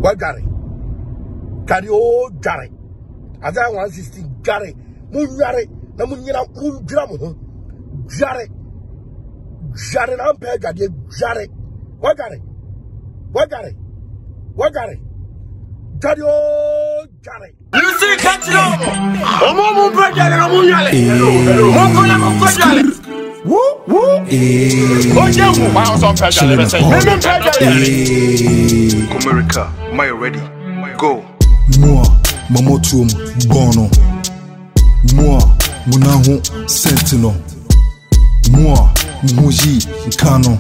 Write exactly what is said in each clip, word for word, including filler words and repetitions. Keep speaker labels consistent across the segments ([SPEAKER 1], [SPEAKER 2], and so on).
[SPEAKER 1] What Gary? Carry o Gary. As I one sixteen Gary. Moon Gary. Na munyina moon drum. Gary. Gary na ampe Gary. Gary. What Gary? What Gary? What Gary? Gary o Gary.
[SPEAKER 2] You see catch it up. Omo mo brother na mo nyale. Mo ko na mo ko nyale. Woo woo. Eh. O jamu ma on some pressure le say. Me me pressure.
[SPEAKER 3] America, am I ready? Go.
[SPEAKER 4] Moi, mamotum bono. Moi, munahu sentinel. Moi, muji kano.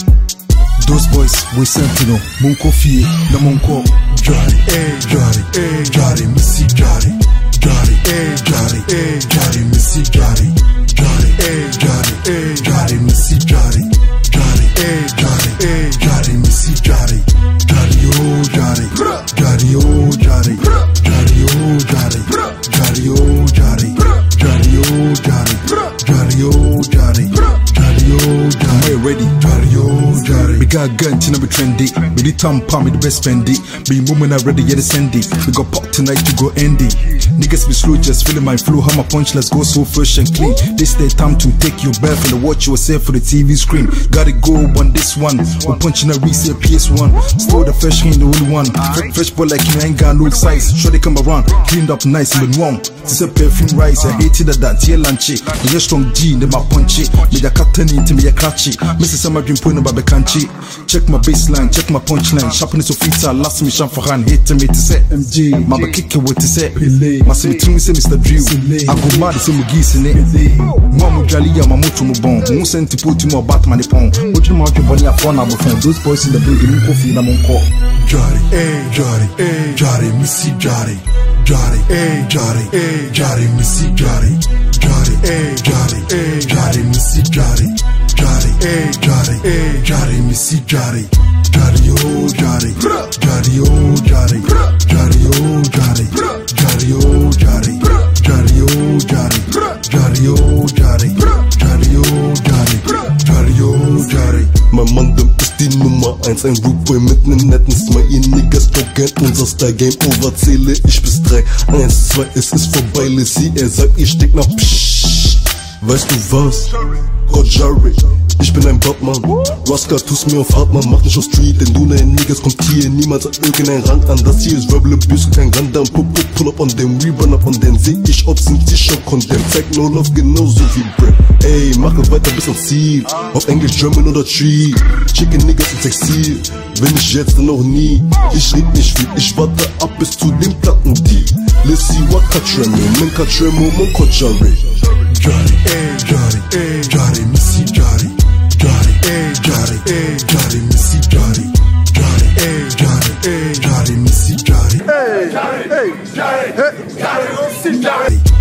[SPEAKER 4] Those boys we sentinel. Munko fie na munko jari, eh jari, eh jari, missy jari, jari, eh jari, eh jari, missy jari, jari, eh jari, eh jari, missy jari, jari, eh jari, eh jari, missy jari, jari oh jari, jari oh jari, jari oh jari, jari oh jari, jari oh jari, jari oh jari, jari oh jari. Am I ready? Jari oh jari. We got gun to be trendy. We the time palm the best spendy. Be woman already yeah the sendy. We got pop tonight to go endy. Niggas be slow just feeling my flow. How my punch let's go so fresh and clean. This their time to take your breath and watch yourself for the T V screen. Gotta go on this one. We're punching a resale P S one. Still the fresh ain't the only one. Fresh boy like you ain't got no size. Sure they come around cleaned up nice and been warm. This a perfume rice. I hated that that yeah lunch. Me a strong G in my punch it. Me a cut turn into me a catchy. Missus Summer dream point about the country. Check my baseline, check my punchline. Sharpness of feet, last me shan for hand. Hate to me to say M G. My back kick it with to say my semi trim say Mister Drew. I go mad say Mugis in it. Mama Jalia, my motor mobile. Who sent to put more Batman upon. What you want your body upon our phone? Those boys in the building, coffee, and I'm on Jari, eh, Jari, eh, Jari, Missy Jari. Jari, eh, Jari, eh, Jari, Missy Jari. Jari, eh, Jari, eh, Jari, Missy Jari. Jari, eh, Jari, eh, Jari, Missy Jari. Jari, oh, Jari. Jari, oh, Jari. Jari, oh, Jari. Jari, oh, Jari. Jari, oh, Jari. Jari, oh, Jari. Jari, oh, Jari. Jari, oh, Jari.
[SPEAKER 5] Mein Mann, dem ist die Nummer eins, ein Rootboy mit nem netten Smile. Ihr Niggas trocken, unser Style Game Over, zähle ich bis drei. Eins, zwei, es ist vorbei, Lissy, er sagt, ihr steckt nach Psch. Weißt du was? Oh Jerry, ich bin ein Batman. Raska, tu's mir auf Hartmann, mach nicht auf Street, denn du ne Niggas kommt hier niemals an irgendein Rang an. Das hier ist Rebel Abuse, kein Rundown. Pull, pull, pull up on dem, we run up on den. Seh ich, ob sind sie schon condemned. Zeig no love, genauso wie Brett. Ey, mache weiter bis ans Ziel. Auf Englisch, German oder Tree. Chicken Niggas ins Exil. Wenn ich jetzt, dann noch nie. Ich red nicht viel, ich warte ab bis zu dem Platten-Deal. Let's see what Katremo, men Katremo, mon Kojari.
[SPEAKER 4] Jari, eh, Jari, eh, Jari, Missy Jari. Jari, eh, Jari, eh, Jari, Missy Jari. Jari, eh, Jari, eh, Jari, Missy Jari.
[SPEAKER 2] Hey, Jari, hey, Jari, hey, Jari, Missy Jari.